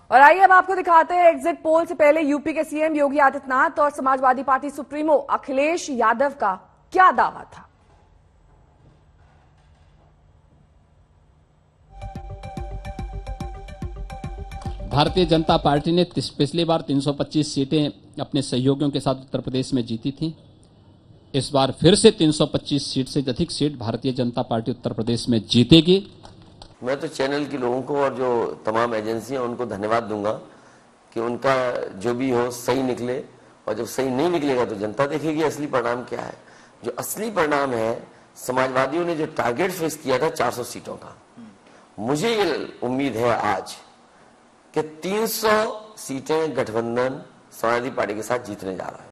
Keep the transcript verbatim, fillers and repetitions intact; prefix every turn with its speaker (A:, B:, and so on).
A: और आइए अब आपको दिखाते हैं एग्जिट पोल से पहले यूपी के सीएम योगी आदित्यनाथ और समाजवादी पार्टी सुप्रीमो अखिलेश यादव का क्या दावा था।
B: भारतीय जनता पार्टी ने पिछली बार तीन सौ पच्चीस सीटें अपने सहयोगियों के साथ उत्तर प्रदेश में जीती थी। इस बार फिर से तीन सौ पच्चीस सीट से अधिक सीट भारतीय जनता पार्टी उत्तर प्रदेश में जीतेगी।
C: मैं तो चैनल के लोगों को और जो तमाम एजेंसियां उनको धन्यवाद दूंगा कि उनका जो भी हो सही निकले, और जब सही नहीं निकलेगा तो जनता देखेगी असली परिणाम क्या है। जो असली परिणाम है, समाजवादियों ने जो टारगेट फिक्स किया था चार सौ सीटों का, मुझे ये उम्मीद है आज कि तीन सौ सीटें गठबंधन समाजवादी पार्टी के साथ जीतने जा रहा है।